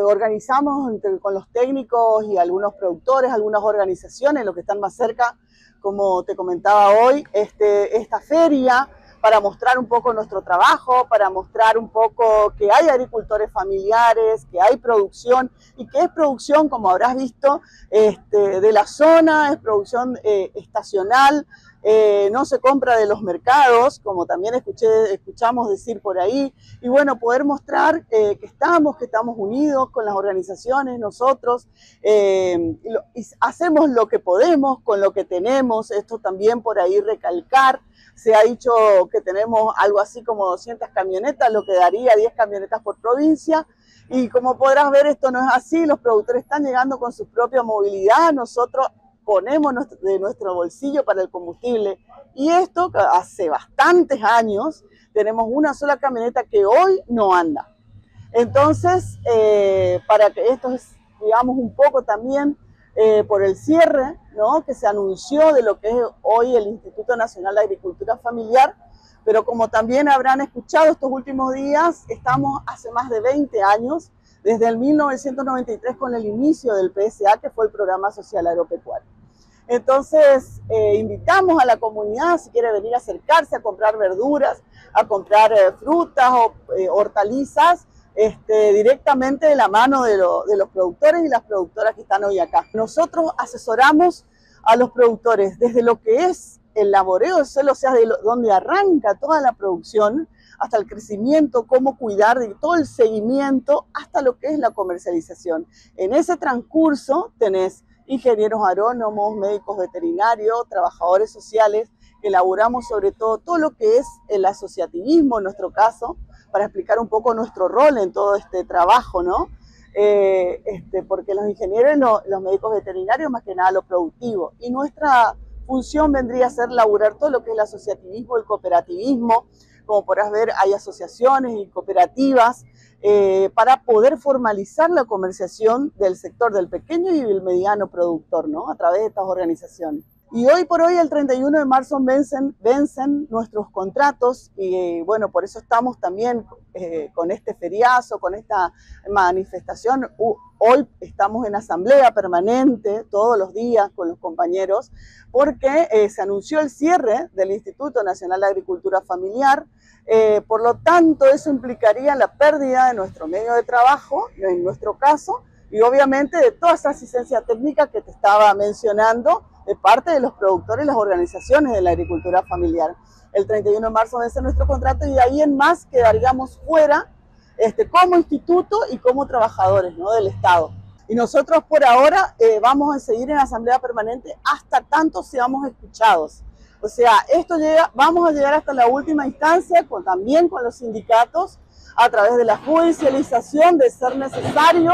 organizamos con los técnicos y algunos productores, algunas organizaciones, los que están más cerca, como te comentaba hoy, esta feria para mostrar un poco nuestro trabajo, para mostrar un poco que hay agricultores familiares, que hay producción y que es producción, como habrás visto, de la zona, es producción estacional, no se compra de los mercados, como también escuchamos decir por ahí, y bueno, poder mostrar que estamos unidos con las organizaciones, nosotros hacemos lo que podemos con lo que tenemos, esto también por ahí recalcar. Se ha dicho que tenemos algo así como 200 camionetas, lo que daría 10 camionetas por provincia. Y como podrás ver, esto no es así, los productores están llegando con su propia movilidad, nosotros ponemos de nuestro bolsillo para el combustible. Y esto, hace bastantes años, tenemos una sola camioneta que hoy no anda. Entonces, para que esto es, digamos, un poco también por el cierre, ¿no?, que se anunció de lo que es hoy el Instituto Nacional de Agricultura Familiar, pero como también habrán escuchado estos últimos días, estamos hace más de 20 años, desde el 1993 con el inicio del PSA, que fue el Programa Social Agropecuario. Entonces, invitamos a la comunidad, si quiere venir a acercarse, a comprar verduras, a comprar frutas o hortalizas, directamente de la mano de los productores y las productoras que están hoy acá. Nosotros asesoramos a los productores desde lo que es el laboreo del suelo, o sea, donde arranca toda la producción, hasta el crecimiento, cómo cuidar, de todo el seguimiento, hasta lo que es la comercialización. En ese transcurso tenés ingenieros agrónomos, médicos veterinarios, trabajadores sociales, que elaboramos sobre todo lo que es el asociativismo en nuestro caso, para explicar un poco nuestro rol en todo este trabajo, ¿no? Porque los ingenieros y los médicos veterinarios, más que nada lo productivo, y nuestra función vendría a ser laburar todo lo que es el asociativismo, el cooperativismo. Como podrás ver, hay asociaciones y cooperativas para poder formalizar la comercialización del sector del pequeño y el mediano productor, ¿no?, a través de estas organizaciones. Y hoy por hoy, el 31 de marzo, vencen nuestros contratos y bueno, por eso estamos también con este feriazo, con esta manifestación. Hoy estamos en asamblea permanente todos los días con los compañeros porque se anunció el cierre del Instituto Nacional de Agricultura Familiar. Por lo tanto, eso implicaría la pérdida de nuestro medio de trabajo, en nuestro caso, y obviamente de toda esa asistencia técnica que te estaba mencionando, de parte de los productores y las organizaciones de la agricultura familiar. El 31 de marzo vence nuestro contrato y de ahí en más quedaríamos fuera como instituto y como trabajadores, ¿no?, del Estado. Y nosotros por ahora vamos a seguir en asamblea permanente hasta tanto seamos escuchados. O sea, vamos a llegar hasta la última instancia, también con los sindicatos, a través de la judicialización de ser necesario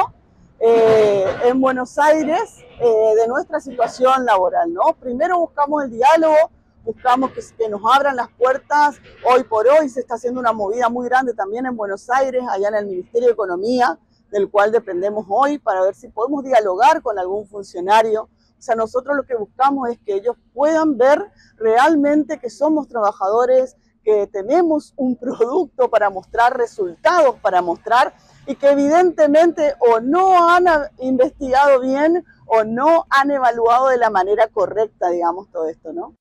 en Buenos Aires de nuestra situación laboral, ¿no? Primero buscamos el diálogo, buscamos que nos abran las puertas. Hoy por hoy se está haciendo una movida muy grande también en Buenos Aires, allá en el Ministerio de Economía, del cual dependemos hoy, para ver si podemos dialogar con algún funcionario. O sea, nosotros lo que buscamos es que ellos puedan ver realmente que somos trabajadores, que tenemos un producto para mostrar, resultados para mostrar, y que evidentemente o no han investigado bien o no han evaluado de la manera correcta, digamos, todo esto, ¿no?